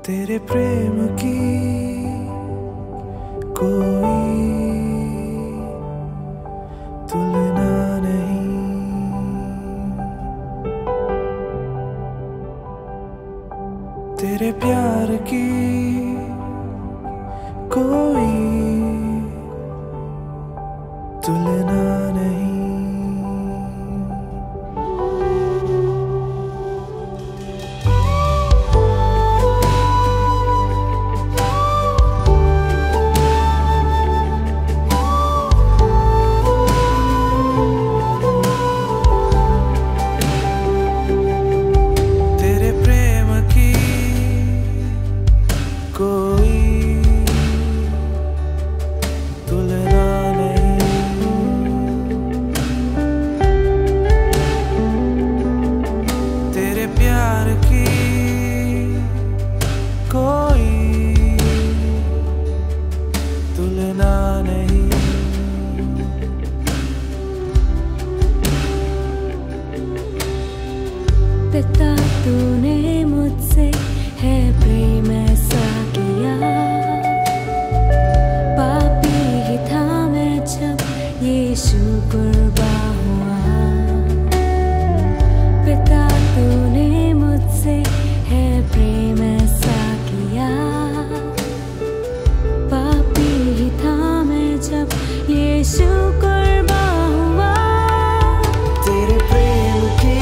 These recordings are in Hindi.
तेरे प्रेम की कोई तुलना नहीं, तेरे प्यार की कोई तुलना नहीं। पिता तूने मुझसे है प्रेम ऐसा किया, पापी ही था मैं जब यीशु कुर्बान हुआ। पिता तूने मुझसे है प्रेम ऐसा किया, पापी ही था मैं जब यीशु कुर्बान हुआ। तेरे प्रेम की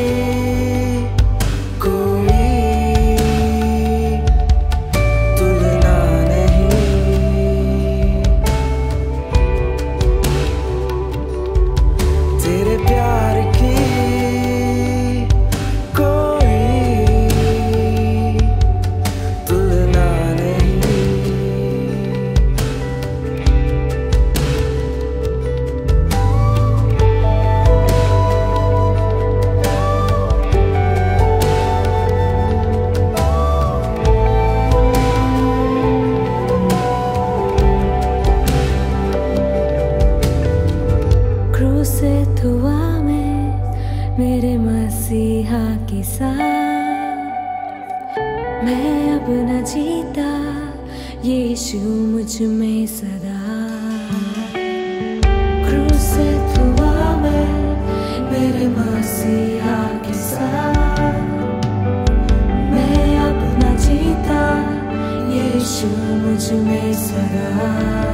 क्रूसित हुआ मैं मेरे मसीहा के साथ, मैं अब न जीता यीशु मुझ में सदा। क्रूसित हुआ मैं मेरे मसीहा के साथ, मैं अब न जीता यीशु मुझ में सदा।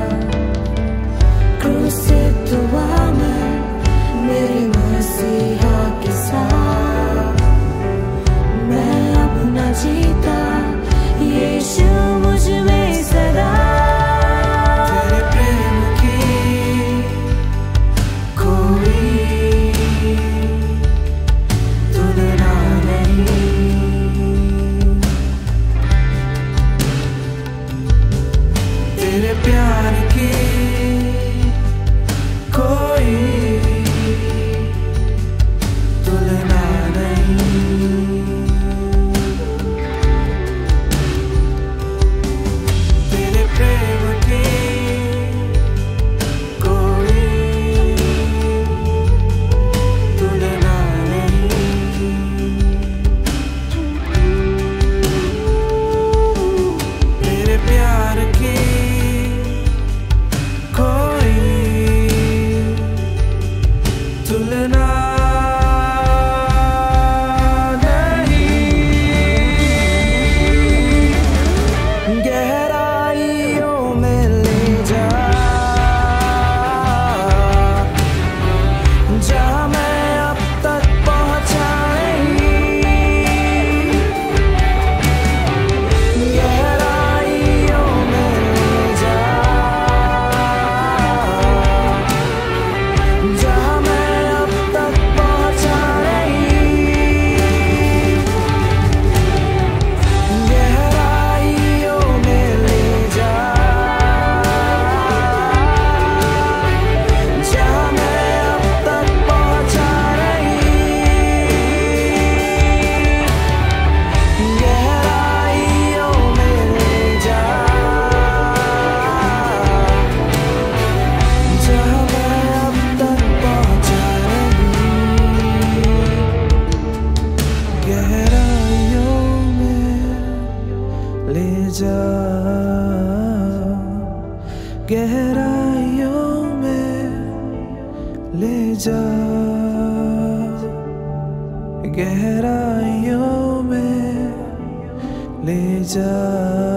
क्रूसित हुआ मैं मेरे मसीहा के साथ, मैं अब न जीता यीशु मुझ में सदा। तेरे प्रेम की कोई तुलना नहीं, तेरे प्यार की कोई तुलना नहीं, तेरे प्रेम की कोई तुलना नहीं, तेरे प्यार की गहराइयों में ले जा, गहराइयों में ले जा।